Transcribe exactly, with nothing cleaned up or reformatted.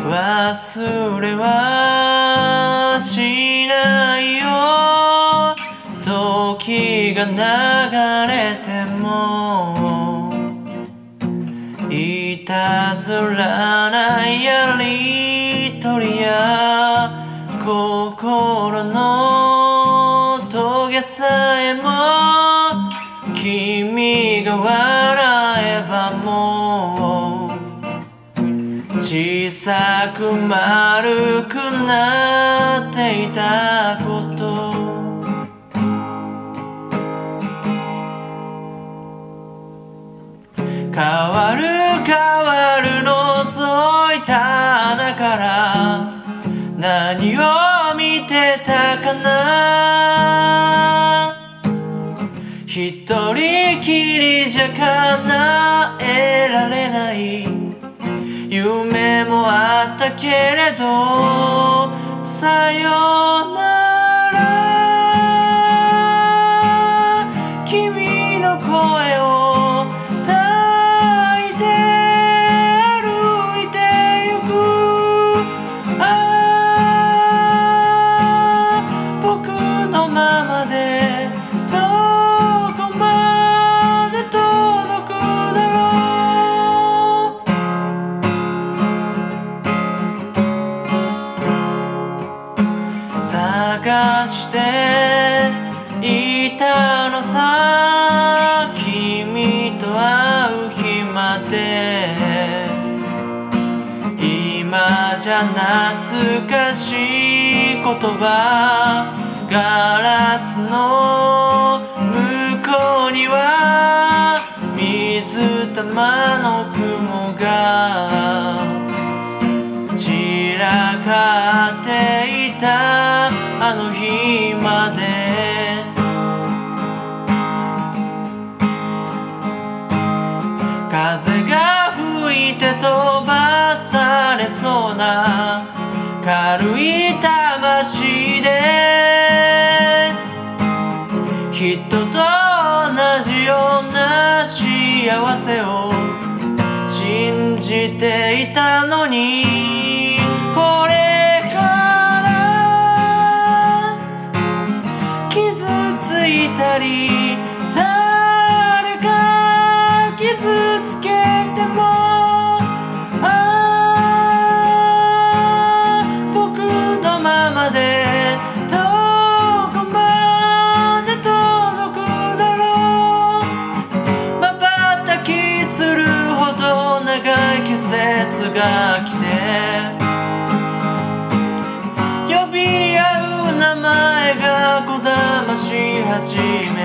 忘れはしないよ。時が流れてもいたずらなやりとりや心のトゲさえも君が笑えばもう小さく丸くなっていたこと変わる変わる覗いた穴から何を見てたかな。一人きりじゃ叶えられない夢もあったけれどさよなら君の声を抱いて歩いてゆくああ僕のままでどこまで届くだろう探していたのさ君と会う日まで今じゃ懐かしい言葉ガラスの向こうには水玉の雲が散らかっていたあの日まで風が吹いて飛ばされそうな軽い魂で人と同じような幸せを信じていたのにこれから傷ついたり誰か傷つけてもああ僕のままでどこまで届くだろうまばたきするほど長い季節が来て呼び合う名前がこだまし始め